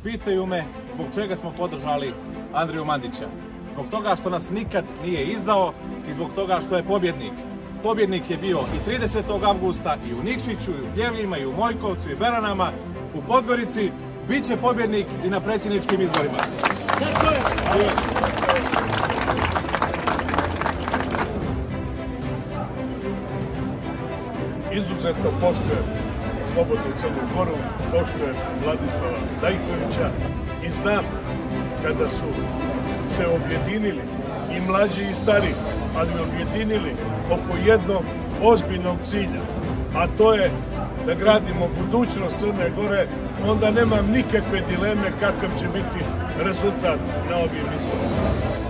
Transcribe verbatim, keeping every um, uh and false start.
Pitaju me zbog čega smo podržali Andriju Mandića. Zbog toga što nas nikad nije izdao i zbog toga što je pobjednik. Pobjednik je bio i tridesetog avgusta i u Nikšiću, i u Pljevljima, i u Mojkovcu, i Beranama, u Podgorici. Biće pobjednik i na predsjedničkim izborima. Izuzetno poštujem Slobodnu Crnu Goru, poštujem Vladislava Dajkovića i znam kada su se objedinili i mlađi i stari, ali objedinili oko jednog ozbiljnog cilja, a to je da gradimo budućnost Crne Gore, onda nemam nikakve dileme kakav će biti rezultat na ovim izborima.